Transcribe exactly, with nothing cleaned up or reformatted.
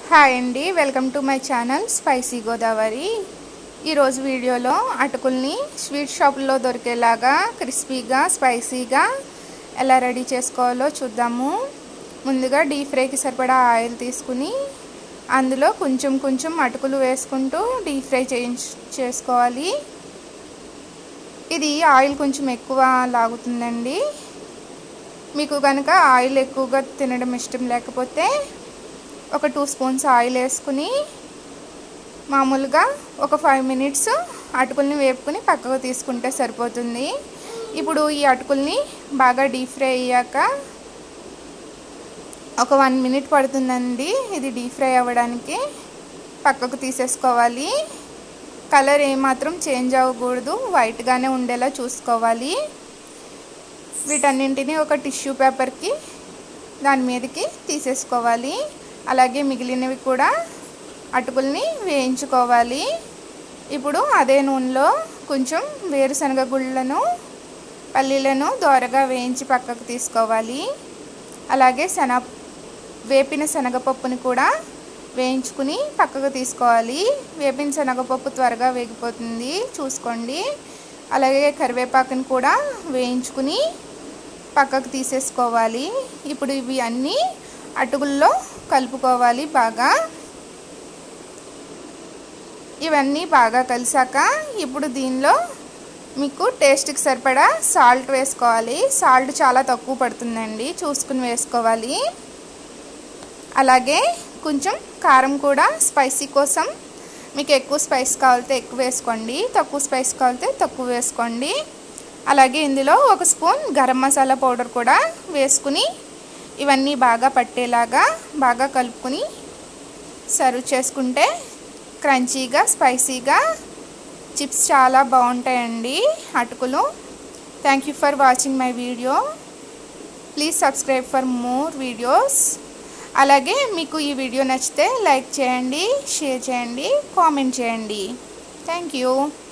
Hi అండి, welcome to my channel spicy Godavari. ఈరోజు వీడియోలో అటుకుల్ని స్వీట్ షాపుల్లో దొరికేలాగా క్రిస్పీగా స్పైసీగా ఎలా రెడీ చేసుకోవాలో చూద్దాము. ముందుగా డీప్ ఫ్రైకి సరిపడా ఆయిల్ తీసుకుని అందులో కొంచెం కొంచెం అటుకులు వేసుకుంటూ డీప్ ఫ్రై చేసుకోవాలి. ఇది ఆయిల్ కొంచెం ఎక్కువ లాగుతుందండి. మీకు కనుక ఆయిల్ ఎక్కువగా తినడం ఇష్టం లేకపోతే ఒక టూ స్పూన్స్ ఆయిల్ వేసుకుని మామూలుగా ఒక ఫైవ్ మినిట్స్ అటుకుల్ని వేపుకుని పక్కకు తీసుకుంటే సరిపోతుంది. ఇప్పుడు ఈ అటుకుల్ని బాగా డీప్ ఫ్రై అయ్యాక ఒక వన్ మినిట్ పడుతుందండి ఇది డీప్ ఫ్రై అవ్వడానికి. పక్కకు తీసేసుకోవాలి. కలర్ ఏమాత్రం చేంజ్ అవ్వకూడదు, వైట్గానే ఉండేలా చూసుకోవాలి. వీటన్నింటినీ ఒక టిష్యూ పేపర్కి దాని మీదకి తీసేసుకోవాలి. అలాగే మిగిలినవి కూడా అటుకుల్ని వేయించుకోవాలి. ఇప్పుడు అదే నూనెలో కొంచెం వేరుశనగ గుళ్ళను పల్లీలను దోరగా వేయించి పక్కకు తీసుకోవాలి. అలాగే శన వేపిన శనగపప్పుని కూడా వేయించుకుని పక్కకు తీసుకోవాలి. వేపిన శనగపప్పు త్వరగా వేగిపోతుంది, చూసుకోండి. అలాగే కరివేపాకుని కూడా వేయించుకుని పక్కకు తీసేసుకోవాలి. ఇప్పుడు ఇవి అన్నీ అటుకుల్లో కలుపుకోవాలి. బాగా ఇవన్నీ బాగా కలిసాక ఇప్పుడు దీనిలో మీకు టేస్ట్కి సరిపడా సాల్ట్ వేసుకోవాలి. సాల్ట్ చాలా తక్కువ పడుతుందండి, చూసుకుని వేసుకోవాలి. అలాగే కొంచెం కారం కూడా స్పైసీ కోసం మీకు ఎక్కువ స్పైస్ కావాలితే ఎక్కువ వేసుకోండి, తక్కువ స్పైస్ కావాలితే తక్కువ వేసుకోండి. అలాగే ఇందులో ఒక స్పూన్ గరం మసాలా పౌడర్ కూడా వేసుకుని ఇవన్నీ బాగా పట్టేలాగా బాగా కలుపుకొని సర్వ్ చేసుకుంటే క్రంచీగా స్పైసీగా చిప్స్ చాలా బాగుంటాయండి అటుకులు. Thank you for watching my video. Please subscribe for more videos. అలాగే మీకు ఈ వీడియో నచ్చితే లైక్ చేయండి, షేర్ చేయండి, కామెంట్ చేయండి. Thank you.